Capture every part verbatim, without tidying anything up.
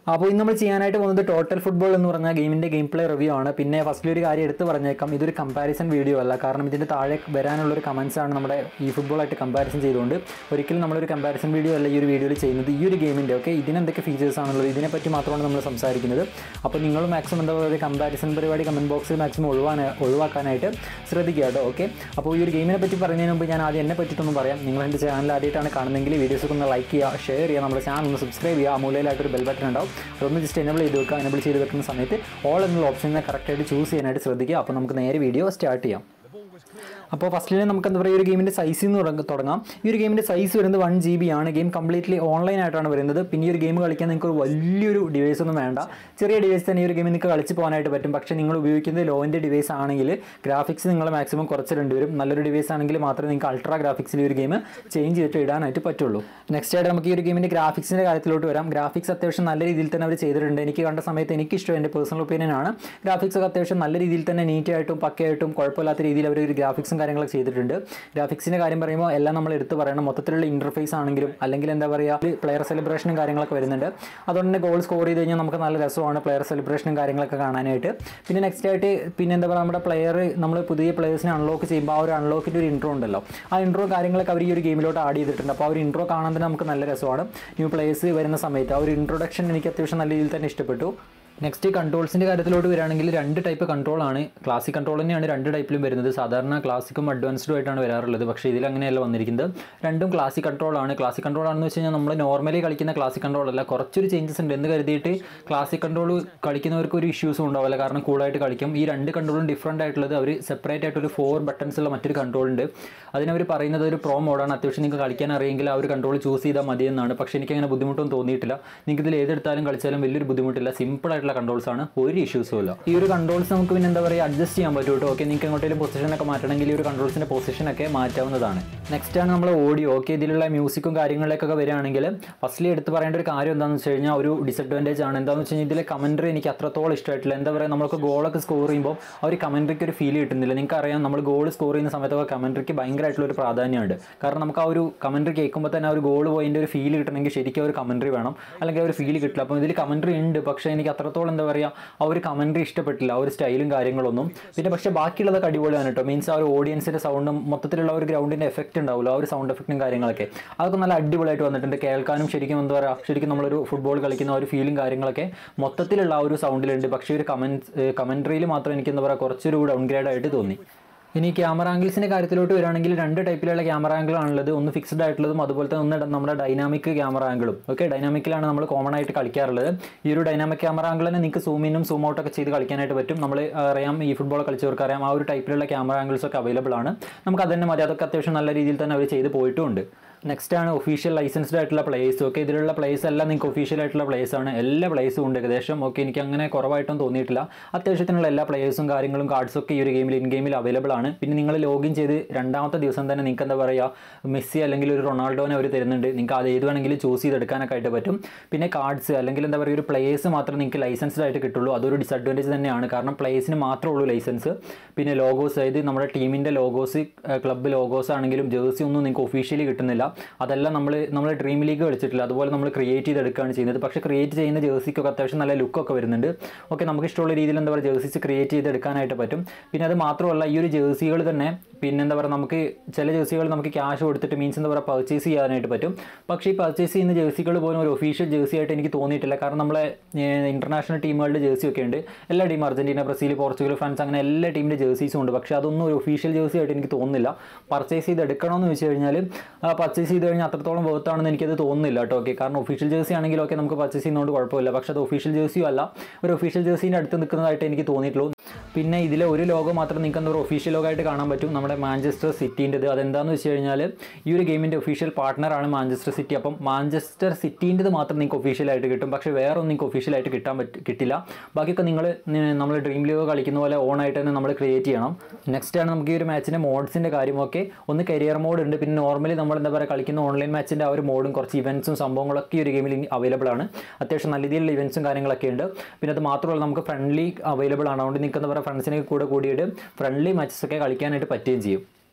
അപ്പോൾ ഇന്ന് നമ്മൾ ചെയ്യാനായിട്ട് പോകുന്നത് ടോട്ടൽ ഫുട്ബോൾ എന്ന് പറഞ്ഞ ഗെയിമിൻ്റെ ഗെയിം പ്ലേ റിവ്യൂ ആണ്. പിന്നെ ഫസ്റ്റ് ഒരു കാര്യം എടുത്ത് പറഞ്ഞേക്കാം, ഇതൊരു കമ്പാരിസൺ വീഡിയോ അല്ല. കാരണം ഇതിൻ്റെ താഴെ വരാനുള്ളൊരു കമൻസ് ആണ് നമ്മുടെ ഈ ഫുട്ബോളായിട്ട് കമ്പാരിസൺ ചെയ്തുകൊണ്ട് ഒരിക്കലും നമ്മളൊരു കമ്പാരിസൺ വീഡിയോ അല്ല ഈ ഒരു വീഡിയോയിൽ ചെയ്യുന്നത്. ഈ ഒരു ഗെയിമിൻ്റെ ഓക്കെ ഇതിനെന്തൊക്കെ ഫീച്ചേഴ്സ് ആണുള്ളത് ഇതിനെപ്പറ്റി മാത്രമാണ് നമ്മൾ സംസാരിക്കുന്നത്. അപ്പോൾ നിങ്ങൾ മാക്സിമം എന്താ പറയുക കമ്പാരിസൺ പരിപാടി കമൻറ്റ് ബോക്സിൽ മാക്സിമം ഒഴിവാൻ ഒഴിവാക്കാനായിട്ട് ശ്രദ്ധിക്കുക കേട്ടോ. ഓക്കെ, അപ്പോൾ ഈ ഒരു ഗെയിമിനെ പറ്റി പറയുന്നതിന് മുമ്പ് ഞാൻ ആദ്യം എന്നെ പറ്റിയിട്ടൊന്നും പറയാം. നിങ്ങൾ എൻ്റെ ചാനൽ ആദ്യമായിട്ടാണ് കാണുന്നതെങ്കിൽ വീഡിയോസൊക്കെ ഒന്ന് ലൈക്ക് ചെയ്യുക, ഷെയർ ചെയ്യുക, നമ്മുടെ ചാനൽ ഒന്ന് സബ്സ്ക്രൈബ് ചെയ്യുക. ആ മൂലയിലായിട്ടൊരു ബെൽ ബട്ടൺ ഉണ്ടാവും, അതൊന്ന് ജസ്റ്റ് എനേബിൾ ചെയ്ത് വെക്കുക. എനേബിൾ ചെയ്ത് വെക്കുന്ന സമയത്ത് ഓൾ എന്നുള്ള ഓപ്ഷനെ കറക്റ്റായിട്ട് ചൂസ് ചെയ്യാനായിട്ട് ശ്രദ്ധിക്കുക. അപ്പോൾ നമുക്ക് നേരെ വീഡിയോ സ്റ്റാർട്ട് ചെയ്യാം. അപ്പോൾ ഫസ്റ്റിൽ നമുക്ക് എന്താ പറയുക ഒരു ഗെയിമിൻ്റെ സൈസിൽ നിന്ന് തുടങ്ങാം. ഈ ഒരു ഗെയിമിൻ്റെ സൈസ് വരുന്നത് വൺ ജി ബി ആണ്. ഗെയിം കംപ്ലീറ്റ്ലി ഓൺലൈനായിട്ടാണ് വരുന്നത്. പിന്നെ ഈ ഒരു ഗെയിം കളിക്കാൻ നിങ്ങൾക്ക് വലിയൊരു ഡിവൈസ് ഒന്നും വേണ്ട, ചെറിയ ഡിവൈസ് തന്നെ ഈ ഒരു ഗെയിം നിങ്ങൾക്ക് കളിച്ച് പോകാനായിട്ട് പറ്റും. പക്ഷേ നിങ്ങൾ ഉപയോഗിക്കുന്നത് ലോ എൻ്റെ ഡിവൈസ് ആണെങ്കിൽ ഗ്രാഫിക്സ് നിങ്ങൾ മാക്സിമം കുറച്ചിടേണ്ടി വരും. നല്ലൊരു ഡിവൈസ് ആണെങ്കിൽ മാത്രമേ നിങ്ങൾക്ക് അൾട്രാ ഗ്രാഫിക്സിൽ ഈ ഒരു ഗെയിം ചേഞ്ച് ചെയ്തിട്ട് ഇടാനായിട്ട് പറ്റുള്ളൂ. നെക്സ്റ്റ് ആയിട്ട് നമുക്ക് ഈ ഒരു ഗെയിമിൻ്റെ ഗ്രാഫിക്സിൻ്റെ കാര്യത്തിലോട്ട് വരാം. ഗ്രാഫിക്സ് അത്യാവശ്യം നല്ല രീതിയിൽ തന്നെ അവർ ചെയ്തിട്ടുണ്ട്. എനിക്ക് കണ്ട സമയത്ത് എനിക്കിഷ്ടം, എൻ്റെ പേഴ്സണൽ ഒപ്പീനിയൻ ആണ്. ഗ്രാഫിക്സ് ഒക്കെ അത്യാവശ്യം നല്ല രീതിയിൽ തന്നെ നീറ്റായിട്ടും പക്കയായിട്ടും കുഴപ്പമില്ലാത്ത രീതിയിൽ അവർ ഒരു ഗ്രാഫിക്സും കാര്യങ്ങളൊക്കെ ചെയ്തിട്ടുണ്ട്. ഗ്രാഫിക്സിൻ്റെ കാര്യം പറയുമ്പോൾ എല്ലാം നമ്മൾ എടുത്ത് പറയണം. മൊത്തത്തിലുള്ള ഇൻ്റർഫേസ് ആണെങ്കിലും അല്ലെങ്കിൽ എന്താ പറയുക പ്ലെയർ സെലിബ്രേഷനും കാര്യങ്ങളൊക്കെ വരുന്നുണ്ട്. അതുകൊണ്ട് തന്നെ ഗോൾ സ്കോർ ചെയ്ത് കഴിഞ്ഞാൽ നമുക്ക് നല്ല രസമാണ് പ്ലെയർ സെലിബ്രേഷനും കാര്യങ്ങളൊക്കെ കാണാനായിട്ട്. പിന്നെ നെക്സ്റ്റ് ആയിട്ട് പിന്നെ എന്താ പറയുക നമ്മുടെ പ്ലെയർ നമ്മൾ പുതിയ പ്ലെയേഴ്സിനെ അൺലോക്ക് ചെയ്യുമ്പോൾ ആ ഒരു അൺലോക്കിൻ്റെ ഒരു ഇൻട്രോ ഉണ്ടല്ലോ, ആ ഇൻട്രോ കാര്യങ്ങളൊക്കെ അവർ ഈ ഒരു ഗെയിമിലോട്ട് ആഡ് ചെയ്തിട്ടുണ്ട്. അപ്പോൾ ആ ഒരു ഇൻട്രോ കാണാൻ തന്നെ നമുക്ക് നല്ല രസമാണ്. ന്യൂ പ്ലേയേഴ്സ് വരുന്ന സമയത്ത് ആ ഒരു ഇൻട്രൊഡക്ഷൻ എനിക്ക് അത്യാവശ്യം നല്ല രീതിയിൽ തന്നെ ഇഷ്ടപ്പെട്ടു. നെക്സ്റ്റ് കൺട്രോൾസിൻ്റെ കാര്യത്തിലോട്ട് വരികയാണെങ്കിൽ രണ്ട് ടൈപ്പ് കൺട്രോളാണ്. ക്ലാസിക് കൺട്രോൾ തന്നെയാണ് രണ്ട് ടൈപ്പിലും വരുന്നത്. സാധാരണ ക്ലാസിക്കും അഡ്വാൻസ്ഡും ആയിട്ടാണ് വരാറുള്ളത്, പക്ഷേ ഇതിൽ അങ്ങനെയല്ല വന്നിരിക്കുന്നത്. രണ്ടും ക്ലാസിക് കൺട്രോളാണ്. ക്ലാസിക് കൺട്രോൾ ആണെന്ന് വെച്ച് കഴിഞ്ഞാൽ നമ്മൾ നോർമലി കളിക്കുന്ന ക്ലാസിക് കൺട്രോൾ അല്ല, കുറച്ചൊരു ചേഞ്ചസ് ഉണ്ട് എന്ന് കരുതിയിട്ട് ക്ലാസിക് കൺട്രോൾ കളിക്കുന്നവർക്ക് ഒരു ഇഷ്യൂസും ഉണ്ടാവില്ല, കാരണം കൂളായിട്ട് കളിക്കും. ഈ രണ്ട് കൺട്രോളും ഡിഫറൻ്റ് ആയിട്ടുള്ളത് അവർ സെപ്പറേറ്റ് ആയിട്ടൊരു ഫോർ ബട്ടൺസ് ഉള്ള മറ്റൊരു കൺട്രോൾ ഉണ്ട്. അതിനവർ പറയുന്നത് ഒരു പ്രോ മോഡാണ്. അത്യാവശ്യം നിങ്ങൾക്ക് കളിക്കാൻ അറിയെങ്കിൽ ആ ഒരു കൺട്രോൾ ചൂസ് ചെയ്താൽ മതിയെന്നാണ്. പക്ഷേ എനിക്കങ്ങനെ ബുദ്ധിമുട്ടൊന്നും തോന്നിയിട്ടില്ല. നിങ്ങൾക്ക് ഇതിൽ ഏതെടുത്താലും കളിച്ചാലും വലിയൊരു ബുദ്ധിമുട്ടില്ല, സിമ്പിൾ ആയിട്ടുള്ള കൺട്രോൾസ് ആണ്, ഒരു ഇഷ്യൂസും ഇല്ല. ഈ ഒരു കൺട്രോൾസ് നമുക്ക് പിന്നെ എന്താ പറയുക അഡ്ജസ്റ്റ് ചെയ്യാൻ പറ്റും കേട്ടോ. ഓക്കെ, നിങ്ങൾക്ക് എങ്ങോട്ടെങ്കിലും പൊസിഷനൊക്കെ മാറ്റണമെങ്കിൽ ഈ ഒരു കൺട്രോൾസിൻ്റെ പൊസിഷനൊക്കെ മാറ്റാവുന്നതാണ്. നെക്സ്റ്റ് ആണ് നമ്മൾ ഓഡിയോ. ഓക്കെ, ഇതിലുള്ള മ്യൂസിക്കും കാര്യങ്ങളിലേക്കൊക്കെ വരികയാണെങ്കിൽ ഫസ്റ്റ്ലി എടുത്ത് പറയേണ്ട ഒരു കാര്യം എന്താണെന്ന് വെച്ച് കഴിഞ്ഞാൽ ഒരു ഡിസഡ്വാൻറ്റേജ് ആണ്. എന്താണെന്ന് വെച്ച് കഴിഞ്ഞാൽ ഇതിലെ കമൻട്രി എനിക്ക് അത്രത്തോളം ഇഷ്ടമായിട്ടില്ല. എന്താ പറയുക നമുക്ക് ഗോളൊക്കെ സ്കോർ ചെയ്യുമ്പോൾ ആ ഒരു കമൻട്രിക്ക് ഒരു ഫീൽ കിട്ടുന്നില്ല. നിങ്ങൾക്ക് അറിയാം നമ്മൾ ഗോൾ സ്കോർ ചെയ്യുന്ന സമയത്തൊക്കെ കമൻട്രിക്ക് ഭയങ്കരമായിട്ടുള്ള ഒരു പ്രാധാന്യമുണ്ട്. കാരണം നമുക്ക് ആ ഒരു കമൻട്രി കേൾക്കുമ്പോൾ തന്നെ ആ ഒരു ഗോൾ പോയിൻ്റെ ഒരു ഫീൽ കിട്ടണമെങ്കിൽ ശരിക്കും ഒരു കമൻട്രി വേണം, അല്ലെങ്കിൽ ആ ഒരു ഫീൽ കിട്ടില്ല. അപ്പോൾ ഇതിൽ കമൻട്രി ഉണ്ട്, പക്ഷേ എനിക്ക് അത്രത്തോളം എന്താ പറയുക ആ ഒരു കമൻട്രി ഇഷ്ടപ്പെട്ടില്ല, ആ ഒരു സ്റ്റൈലും കാര്യങ്ങളൊന്നും. പിന്നെ പക്ഷേ ബാക്കിയുള്ളതൊക്കെ അടിപൊളിയാണ് കേട്ടോ. മീൻസ് ആ ഒരു ഓഡിയൻസിൻ്റെ സൗണ്ടും മൊത്തത്തിലുള്ള ഒരു ഗ്രൗണ്ടിൻ്റെ എഫക്റ്റ് ഉണ്ടാവില്ല, ആ ഒരു സൗണ്ട് എഫക്റ്റും കാര്യങ്ങളൊക്കെ അതൊക്കെ നല്ല അടിപൊളിയായിട്ട് വന്നിട്ടുണ്ട്. കേൾക്കാനും ശരിക്കും എന്താ പറയുക ശരിക്കും നമ്മളൊരു ഫുട്ബോൾ കളിക്കുന്ന ഒരു ഫീലും കാര്യങ്ങളൊക്കെ മൊത്തത്തിലുള്ള ആ ഒരു സൗണ്ടിലുണ്ട്. പക്ഷേ ഒരു കമൻറ്റ് കമൻട്രിയിൽ മാത്രം എനിക്ക് എന്താ പറയുക കുറച്ചൊരു ഡൗൺഗ്രേഡ് ആയിട്ട് തോന്നി. ഇനി ക്യാമറ ആംഗിൾസിൻ്റെ കാര്യത്തിലോട്ട് വരികയാണെങ്കിൽ രണ്ട് ടൈപ്പിലുള്ള ക്യാമറ ആംഗിളാണുള്ളത്. ഒന്ന് ഫിക്സ്ഡ് ആയിട്ടുള്ളതും അതുപോലെ തന്നെ ഒന്ന് നമ്മുടെ ഡൈനാമിക് ക്യാമറ ആംഗിളും. ഓക്കെ, ഡൈനാമിക്കിലാണ് നമ്മൾ കോമൺ ആയിട്ട് കളിക്കാറുള്ളത്. ഈ ഒരു ഡൈനാമിക് ക്യാമറ ആംഗിൾ തന്നെ നിങ്ങൾക്ക് സൂം ഇന്നും സൂം ഔട്ടൊക്കെ ചെയ്ത് കളിക്കാനായിട്ട് പറ്റും. നമ്മൾ അറിയാം ഈ ഫുട്ബോൾ കളിച്ചവർക്ക് അറിയാം ആ ഒരു ടൈപ്പിലുള്ള ക്യാമറ ആംഗിൾസ് ഒക്കെ അവൈലബിൾ ആണ്. നമുക്ക് അത് തന്നെ മതി, അതൊക്കെ അത്യാവശ്യം നല്ല രീതിയിൽ തന്നെ അവർ ചെയ്ത് പോയിട്ടുമുണ്ട്. നെക്സ്റ്റ് ആണ് ഒഫീഷ്യൽ ലൈസൻസ്ഡ് ആയിട്ടുള്ള പ്ലേയേഴ്സ്. ഓക്കെ, ഇതിലുള്ള പ്ലേയേഴ്സ് എല്ലാം നിങ്ങൾക്ക് ഒഫീഷ്യൽ ആയിട്ടുള്ള പ്ലേയേഴ്സ് ആണ്. എല്ലാ പ്ലേയേഴ്സും ഉണ്ട് ഏകദേശം. ഓക്കെ, എനിക്ക് അങ്ങനെ കുറവായിട്ടും തോന്നിയിട്ടില്ല. അത്യാവശ്യത്തിനുള്ള എല്ലാ പ്ലേയേഴ്സും കാര്യങ്ങളും കാർഡ്സും ഒക്കെ ഈ ഒരു ഗെയിമിൽ ഇൻ ഗെയിമിൽ അവൈലബിൾ ആണ്. പിന്നെ നിങ്ങൾ ലോഗിൻ ചെയ്ത് രണ്ടാമത്തെ ദിവസം തന്നെ നിങ്ങൾക്ക് എന്താ പറയുക മെസ്സി അല്ലെങ്കിൽ ഒരു റൊണാൾഡോനെ അവർ തരുന്നുണ്ട്. നിങ്ങൾക്ക് അത് ഏത് വേണമെങ്കിലും ചൂസ് ചെയ്തെടുക്കാനൊക്കെ ആയിട്ട് പറ്റും. പിന്നെ കാർഡ്സ് അല്ലെങ്കിൽ എന്താ പറയുക ഒരു പ്ലേയേഴ്സ് മാത്രമേ നിങ്ങൾക്ക് ലൈസൻസ്ഡ് ആയിട്ട് കിട്ടുള്ളൂ. അതൊരു ഡിസഡ്വാൻറ്റേജ് തന്നെയാണ്, കാരണം പ്ലേയേഴ്സിന് മാത്രമേ ഉള്ളൂ ലൈസൻസ്. പിന്നെ ലോഗോസ്, അതായത് നമ്മുടെ ടീമിൻ്റെ ലോഗോസ്, ക്ലബ്ബ് ലോഗോസ് ആണെങ്കിലും ജേഴ്സി ഒന്നും നിങ്ങൾക്ക് ഒഫീഷ്യലി കിട്ടുന്നില്ല. അതെല്ലാം നമ്മൾ നമ്മൾ ഡ്രീം ലീഗ് കളിച്ചിട്ടില്ല, അതുപോലെ നമ്മൾ ക്രിയേറ്റ് ചെയ്തെടുക്കുകയാണ് ചെയ്യുന്നത്. പക്ഷേ ക്രിയേറ്റ് ചെയ്യുന്ന ജേഴ്സിക്കൊക്കെ അത്യാവശ്യം നല്ല ലുക്കൊക്കെ വരുന്നുണ്ട്. ഓക്കെ, നമുക്ക് ഇഷ്ടമുള്ള രീതിയിൽ എന്താ പറയുക ജേഴ്സീസ് ക്രിയേറ്റ് ചെയ്തെടുക്കാനായിട്ട് പറ്റും. പിന്നെ അത് മാത്രമല്ല ഈ ഒരു ജേഴ്സികൾ തന്നെ പിന്നെ എന്താ പറയുക നമുക്ക് ചില ജേഴ്സികൾ നമുക്ക് ക്യാഷ് കൊടുത്തിട്ട് മീൻസ് എന്താ പറയുക പർച്ചേസ് ചെയ്യാനായിട്ട് പറ്റും. പക്ഷേ ഈ പർച്ചേസ് ചെയ്യുന്ന ജേഴ്സികൾ പോലും ഒരു ഒഫീഷ്യൽ ജേഴ്സി ആയിട്ട് എനിക്ക് തോന്നിയിട്ടില്ല. കാരണം നമ്മളെ ഇൻ്റർനാഷണൽ ടീമുകളുടെ ജേഴ്സി ഒക്കെ ഉണ്ട്. എല്ലാ team Argentina, Brazil, Portugal, France അങ്ങനെ എല്ലാ ടീമിൻ്റെ ജേഴ്സീസും ഉണ്ട്. പക്ഷേ അതൊന്നും ഒരു ഒഫീഷ്യൽ ജേഴ്സി ആയിട്ട് എനിക്ക് തോന്നുന്നില്ല. പർച്ചേസ് ചെയ്ത് എടുക്കണമെന്ന് വെച്ച് കഴിഞ്ഞാൽ പർച്ചേസ് ചെയ്ത് കഴിഞ്ഞാൽ അത്രത്തോളം വേർത്താണെന്ന് എനിക്കത് തോന്നുന്നില്ല കേട്ടോ. ഓക്കെ, കാരണം ഒഫീഷ്യൽ ജേഴ്സി ആണെങ്കിൽ ഓക്കെ നമുക്ക് പർച്ചേസ് ചെയ്യുന്നതുകൊണ്ട് കുഴപ്പമില്ല. പക്ഷേ അത് ഒഫീഷ്യൽ ജേഴ്സിയും അല്ല, ഒരു ഒഫീഷ്യൽ ജേഴ്സീൻ്റെ അടുത്ത് നിൽക്കുന്നതായിട്ട് എനിക്ക് തോന്നിയിട്ടുള്ളൂ. പിന്നെ ഇതിലെ ഒരു ലോഗോ മാത്രം നിങ്ങൾക്ക് എന്താ പറയുക ഒഫീഷ്യൽ ലോഗോ ആയിട്ട് കാണാൻ പറ്റും, നമ്മുടെ മാഞ്ചസ്റ്റർ സിറ്റീൻ്റെത്. അതെന്താണെന്ന് വെച്ച് കഴിഞ്ഞാൽ ഈ ഒരു ഗെയിമിൻ്റെ ഒഫീഷ്യൽ പാർട്ട്ണറാണ് മാഞ്ചസ്റ്റർ സിറ്റി. അപ്പം മാഞ്ചസ്റ്റർ സിറ്റീൻ്റെത് മാത്രം നിങ്ങൾക്ക് ഒഫീഷ്യലായിട്ട് കിട്ടും, പക്ഷേ വേറെ ഒന്നും നിങ്ങൾക്ക് ഒഫീഷ്യലായിട്ട് കിട്ടാൻ പറ്റും കിട്ടില്ല. ബാക്കിയൊക്കെ നിങ്ങൾ നമ്മൾ ഡ്രീം ലീഗ് കളിക്കുന്ന പോലെ ഓൺ ആയിട്ട് തന്നെ നമ്മൾ ക്രിയേറ്റ് ചെയ്യണം. നെക്സ്റ്റ് ആണ് നമുക്ക് ഈ ഒരു മാച്ചിൻ്റെ മോഡ്സിൻ്റെ കാര്യമൊക്കെ. ഒന്ന് കരിയർ മോഡ് ഉണ്ട്, പിന്നെ നോർമലി നമ്മൾ എന്താ പറയുക കളിക്കുന്ന ഓൺലൈൻ മാച്ചിൻ്റെ ആ ഒരു മോഡും കുറച്ച് ഇവൻറ്റ്സും സംഭവങ്ങളൊക്കെ ഈ ഒരു ഗെയിമിൽ അവൈലബിൾ ആണ്. അത്യാവശ്യം നല്ല രീതിയിലുള്ള ഇവൻറ്റ്സും കാര്യങ്ങളൊക്കെ ഉണ്ട്. പിന്നെ അത് മാത്രമല്ല നമുക്ക് ഫ്രണ്ട്ലി അവൈലബിൾ ആണ്. അതുകൊണ്ട് നിങ്ങൾക്ക് എന്താ പറയുക ഫ്രണ്ട്സിനെ കൂടെ കൂടിയിട്ട് ഫ്രണ്ട്ലി മാച്ചസ് ഒക്കെ കളിക്കാനായിട്ട് പറ്റുകയും ചെയ്യും.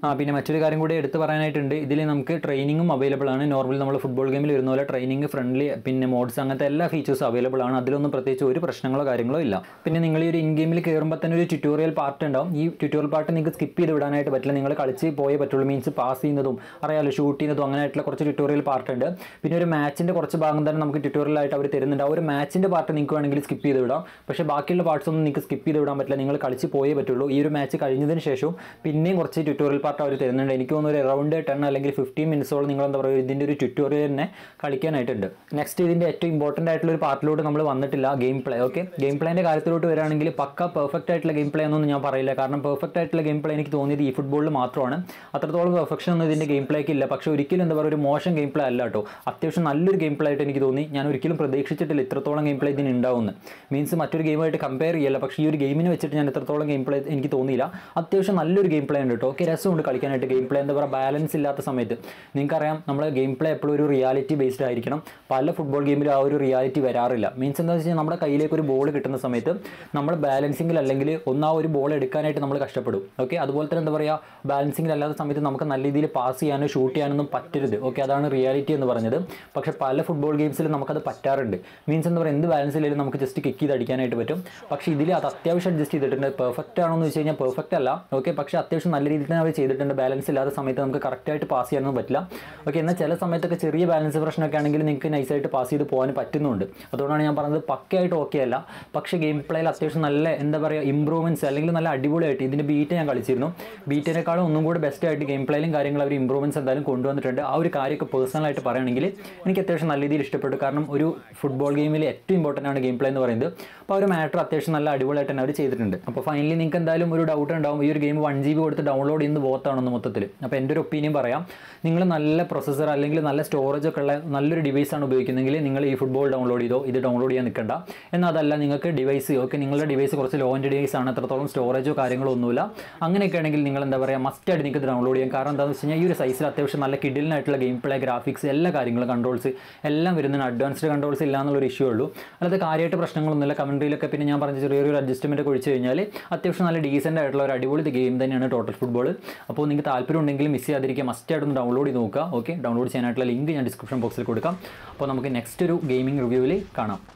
ആ പിന്നെ മറ്റൊരു കാര്യം കൂടി എടുത്ത് പറയാനായിട്ടുണ്ട്, ഇതിൽ നമുക്ക് ട്രെയിനിങ്ങും അവൈലബിൾ ആണ്. നോർമലി നമ്മൾ ഫുട്ബോൾ ഗെയിമിൽ വരുന്ന പോലെ ട്രെയിനിങ് ഫ്രണ്ട്ലി പിന്നെ മോഡ്സ് അങ്ങനത്തെ എല്ലാ ഫീച്ചേഴ്സും അവൈലബിൾ ആണ്. അതിലൊന്നും പ്രത്യേകിച്ച് ഒരു പ്രശ്നങ്ങളോ കാര്യങ്ങളോ ഇല്ല. പിന്നെ നിങ്ങൾ ഈ ഒരു ഇൻ ഗെയിമിൽ കയറുമ്പോൾ തന്നെ ഒരു ട്യൂട്ടോറിയൽ പാർട്ട് ഉണ്ടാവും. ഈ ട്യൂട്ടോറിയൽ പാർട്ട് നിങ്ങൾക്ക് സ്കിപ്പ് ചെയ്ത് വിടാനായിട്ട് പറ്റില്ല, നിങ്ങൾ കളിച്ച് പോയേ പറ്റുള്ളൂ. മീൻസ് പാസ് ചെയ്യുന്നതും അറിയാമല്ലോ, ഷൂട്ട് ചെയ്യുന്നതും അങ്ങനെയായിട്ടുള്ള കുറച്ച് ട്യൂട്ടോറിയൽ പാർട്ട് ഉണ്ട്. പിന്നെ ഒരു മാച്ചിൻ്റെ കുറച്ച് ഭാഗം തന്നെ നമുക്ക് ട്യൂട്ടോറിയലായിട്ട് അവർ തരുന്നുണ്ട്. ആ ഒരു മാച്ചിൻ്റെ പാർട്ട് നിങ്ങൾക്ക് വേണമെങ്കിൽ സ്കിപ്പ് ചെയ്ത് വിടാം. പക്ഷേ ബാക്കിയുള്ള പാർട്സ് ഒന്നും നിങ്ങൾക്ക് സ്കിപ്പ് ചെയ്ത് വിടാൻ പറ്റില്ല, നിങ്ങൾ കളിച്ച് പോയേ പറ്റുള്ളൂ. ഈ ഒരു മാച്ച് കഴിഞ്ഞതിന് ശേഷവും പിന്നെയും കുറച്ച് ട്യൂട്ടോറിയൽ പാർട്ട് അവർ തരുന്നുണ്ട്. എനിക്ക് തോന്നുന്നു ഒരു അറൗണ്ട് ടെൻ അല്ലെങ്കിൽ ഫിഫ്റ്റീൻ മിനിറ്റ്സോളം നിങ്ങൾ എന്താ പറയുക ഇതിൻ്റെ ഒരു ട്യൂട്ടോറിയൽ തന്നെ കളിക്കാനായിട്ടുണ്ട്. നെക്സ്റ്റ് ഇതിൻ്റെ ഏറ്റവും ഇമ്പോർട്ടൻ്റ് ആയിട്ടുള്ള ഒരു പാർട്ടിലോട്ട് നമ്മൾ വന്നിട്ടില്ല, ഗെയിം പ്ലേ. ഓക്കെ, ഗെയിം പ്ലേൻ്റെ കാര്യത്തിലോട്ട് വരികയാണെങ്കിൽ പക്ക പെർഫെക്റ്റ് ആയിട്ടുള്ള ഗെയിം പ്ലേ ഒന്നും ഞാൻ പറയില്ല. കാരണം പെർഫെക്റ്റ് ആയിട്ടുള്ള ഗെയിം പ്ലേ എനിക്ക് തോന്നിയത് ഈ ഫുട്ബോളിൽ മാത്രമാണ്. അത്രത്തോളം പെർഫെക്ഷൻ ഒന്നും ഇതിൻ്റെ ഗെയിം പ്ലേക്ക് ഇല്ല. പക്ഷേ ഒരിക്കലും എന്താ പറയുക ഒരു മോശം ഗെയിം പ്ലേ അല്ല കേട്ടോ, അത്യാവശ്യം നല്ലൊരു ഗെയിം പ്ലേ ആയിട്ട് എനിക്ക് തോന്നി. ഞാൻ ഒരിക്കലും പ്രതീക്ഷിച്ചിട്ടില്ല ഇത്രത്തോളം ഗെയിം പ്ലേ ഇതിന് ഉണ്ടാവുമെന്ന്. മീൻസ് മറ്റൊരു ഗെയിമായിട്ട് കമ്പയർ ചെയ്യല്ല, പക്ഷേ ഈ ഒരു ഗെയിമിനെ വെച്ചിട്ട് ഞാൻ ഇത്രത്തോളം ഗെയിം പ്ലേ എനിക്ക് തോന്നിയില്ല. അത്യാവശ്യം നല്ലൊരു ഗെയിം പ്ലേ ഉണ്ട് കേട്ടോ. ഓക്കെ, രസമുണ്ട് കളിക്കാനായിട്ട്. ഗെയിം പ്ലേ എന്താ പറയുക ബാലൻസ് ഇല്ലാത്ത സമയത്ത് നിങ്ങൾക്കറിയാം നമ്മൾ ഗെയിം പ്ലേ എപ്പോഴും ഒരു റിയാലിറ്റി ബേസ്ഡ് ആയിരിക്കണം. പല ഫുട്ബോൾ ഗെയിമിലും ആ ഒരു റിയാലിറ്റി വരാറില്ല. മീൻസ് എന്താണെന്ന് വെച്ച് കഴിഞ്ഞാൽ നമ്മുടെ കയ്യിലേക്ക് ഒരു ബോൾ കിട്ടുന്ന സമയത്ത് നമ്മൾ ബാലൻസിങ്ങിൽ അല്ലെങ്കിൽ ഒന്ന് ആ ഒരു ബോൾ എടുക്കാനായിട്ട് നമ്മൾ കഷ്ടപ്പെടും. ഓക്കെ, അതുപോലെ തന്നെ എന്താ പറയുക ബാലൻസിങ്ങിൽ അല്ലാത്ത സമയത്ത് നമുക്ക് നല്ല രീതിയിൽ പാസ് ചെയ്യാനോ ഷൂട്ട് ചെയ്യാനൊന്നും പറ്റരുത്. ഓക്കെ, അതാണ് റിയാലിറ്റി എന്ന് പറഞ്ഞത്. പക്ഷേ പല ഫുട്ബോൾ ഗെയിംസിലും നമുക്കത് പറ്റാറുണ്ട്. മീൻസ് എന്താ പറയുക എന്ത് ബാലൻസ് ഇല്ലെങ്കിലും നമുക്ക് ജസ്റ്റ് കിക്ക് ചെയ്ത് അടിക്കാനായിട്ട് പറ്റും. പക്ഷേ ഇതിൽ അത് അത്യാവശ്യം അഡ്ജസ്റ്റ് ചെയ്തിട്ടുണ്ട്. പെർഫെക്റ്റ് ആണോ എന്ന് വെച്ച് കഴിഞ്ഞാൽ പെർഫെക്റ്റ് അല്ല. ഓക്കെ, പക്ഷേ അത്യാവശ്യം നല്ല രീതിയിൽ തന്നെ അവർ ചെയ്തിട്ടുണ്ട്. ബാലൻസ് ഇല്ലാത്ത സമയത്ത് നമുക്ക് കറക്റ്റായിട്ട് പാസ് ചെയ്യാനൊന്നും പറ്റില്ല. ഓക്കെ, എന്നാൽ ചില സമയത്തൊക്കെ ചെറിയ ബാലൻസ് പ്രശ്നമൊക്കെ ആണെങ്കിൽ നിങ്ങൾക്ക് നൈസായിട്ട് പാസ് ചെയ്ത് പോകാൻ പറ്റുന്നുണ്ട്. അതുകൊണ്ടാണ് ഞാൻ പറഞ്ഞത് പക്കയായിട്ട് ഓക്കെ അല്ല. പക്ഷേ ഗെയിം പ്ലേയിൽ അത്യാവശ്യം നല്ല എന്താ പറയുക ഇമ്പ്രൂവ്മെൻറ്റ്സ് അല്ലെങ്കിൽ നല്ല അടിപൊളിയായിട്ട് ഇതിൻ്റെ ബീറ്റ് ഞാൻ കളിച്ചിരുന്നു. ബീറ്റിനേക്കാളും ഒന്നും കൂടി ബെസ്റ്റ് ആയിട്ട് ഗെയിം പ്ലേയിലും കാര്യങ്ങളും അവർ ഇമ്പ്രൂവ്മെൻറ്റ്സ് എന്തായാലും കൊണ്ടുവന്നിട്ടുണ്ട്. ആ ഒരു കാര്യമൊക്കെ പേഴ്സണലായിട്ട് പറയുകയാണെങ്കിൽ എനിക്ക് അത്യാവശ്യം നല്ല രീതിയിൽ ഇഷ്ടപ്പെട്ടു. കാരണം ഒരു ഫുട്ബോൾ ഗെയിമിൽ ഏറ്റവും ഇമ്പോർട്ടൻ്റ് ആണ് ഗെയിം പ്ലേ എന്ന് പറയുന്നത്. അപ്പോൾ ആ ഒരു മാറ്റർ അത്യാവശ്യം നല്ല അടിപൊളിയായിട്ട് തന്നെ അവർ ചെയ്തിട്ടുണ്ട്. അപ്പോൾ ഫൈനലി നിങ്ങൾക്ക് എന്തായാലും ഒരു ഡൗട്ട് ഉണ്ടാവും, ഈ ഒരു ഗെയിം വൺ ജി ബി കൊടുത്ത് ഡൗൺലോഡ് ചെയ്യുന്നത് ബോത്താണെന്ന് മൊത്തത്തിൽ. അപ്പോൾ എൻ്റെ ഒരു ഒപ്പീനിയൻ പറയാം, നിങ്ങൾ നല്ല പ്രൊസസ്സർ അല്ലെങ്കിൽ നല്ല സ്റ്റോറേജ് ഒക്കെ ഉള്ള നല്ലൊരു ഡിവൈസാണ് ഉപയോഗിക്കുന്നതെങ്കിൽ നിങ്ങൾ ഈ ഫുട്ബോൾ ഡൗൺലോഡ് ചെയ്തോ, ഇത് ഡൗൺലോഡ് ചെയ്യാൻ നിൽക്കണ്ട. എന്നാൽ അതല്ല നിങ്ങൾക്ക് ഡിവൈസ് ഓക്കെ നിങ്ങളുടെ ഡിവൈസ് കുറച്ച് ലോ എൻഡ് ഡിവൈസ് ആണ്, അത്രത്തോളം സ്റ്റോറേജോ കാര്യങ്ങളോ ഒന്നുമില്ല, അങ്ങനെയൊക്കെ ആണെങ്കിൽ നിങ്ങൾ എന്താ പറയുക മസ്റ്റായിട്ട് നിങ്ങൾക്ക് ഡൗൺലോഡ് ചെയ്യാം. കാരണം എന്താണെന്ന് വെച്ച് കഴിഞ്ഞാൽ ഈ ഒരു സൈസിൽ അത്യാവശ്യം നല്ല കിഡിലിനായിട്ടുള്ള ഗെയിം പ്ലേ ഗ്രാഫിക്സ് എല്ലാ കാര്യങ്ങളും കൺട്രോൾസ് എല്ലാം വരുന്നതിന് അഡ്വാൻസ്ഡ് കൺട്രോൾസ് ഇല്ല എന്നുള്ളൊരു ഇഷ്യൂ ഉള്ളൂ. അല്ലാതെ കാര്യമായിട്ട് പ്രശ്നങ്ങളൊന്നുമില്ല. കമൻട്രിയിലൊക്കെ പിന്നെ ഞാൻ പറഞ്ഞ ചെറിയൊരു അഡ്ജസ്റ്റ്മെൻറ്റ് ഒക്കെ ഒഴിച്ച് കഴിഞ്ഞാൽ അത്യാവശ്യം നല്ല ഡീസൻ്റ് ആയിട്ടുള്ള ഒരു അടിപൊളി ഗെയിം തന്നെയാണ് ടോട്ടൽ ഫുട്ബോൾ. അപ്പോൾ നിങ്ങൾക്ക് താല്പര്യം ഉണ്ടെങ്കിൽ മിസ് ചെയ്യാതിരിക്കുക, മസ്റ്റായിട്ടൊന്ന് ഡൗൺലോഡ് ചെയ്ത് നോക്കുക. ഓക്കെ, ഡൗൺലോഡ് ചെയ്യാനായിട്ടുള്ള ലിങ്ക് ഞാൻ ഡിസ്ക്രിപ്ഷൻ ബോക്സിൽ കൊടുക്കാം. അപ്പോൾ നമുക്ക് നെക്സ്റ്റ് ഒരു ഗെയിമിംഗ് റിവ്യൂവിൽ കാണാം.